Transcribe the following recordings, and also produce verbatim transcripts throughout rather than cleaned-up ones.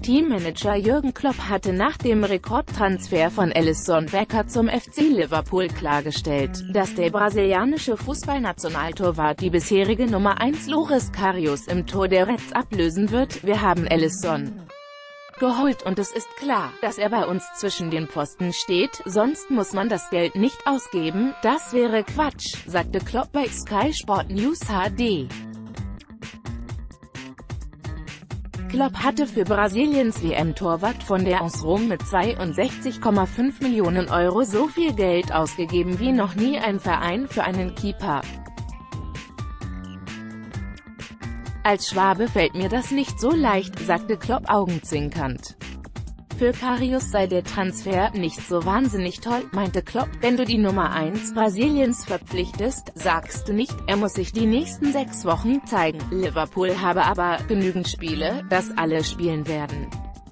Teammanager Jürgen Klopp hatte nach dem Rekordtransfer von Alisson Becker zum F C Liverpool klargestellt, dass der brasilianische Fußballnationaltorwart die bisherige Nummer eins Loris Karius im Tor der Reds ablösen wird. Wir haben Alisson geholt und es ist klar, dass er bei uns zwischen den Pfosten steht, sonst muss man das Geld nicht ausgeben, das wäre Quatsch, sagte Klopp bei Sky Sport News H D. Klopp hatte für Brasiliens W M-Torwart von der A S Rom mit zweiundsechzig Komma fünf Millionen Euro so viel Geld ausgegeben wie noch nie ein Verein für einen Keeper. Als Schwabe fällt mir das nicht so leicht, sagte Klopp augenzwinkernd. Für Karius sei der Transfer nicht so wahnsinnig toll, meinte Klopp. Wenn du die Nummer eins Brasiliens verpflichtest, sagst du nicht, er muss sich die nächsten sechs Wochen zeigen. Liverpool habe aber genügend Spiele, dass alle spielen werden.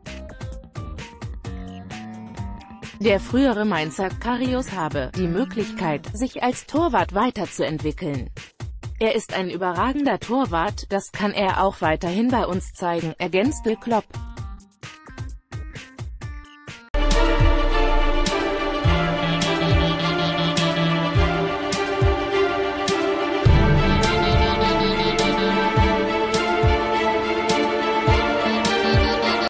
Der frühere Mainzer Karius habe die Möglichkeit, sich als Torwart weiterzuentwickeln. Er ist ein überragender Torwart, das kann er auch weiterhin bei uns zeigen, ergänzte Klopp.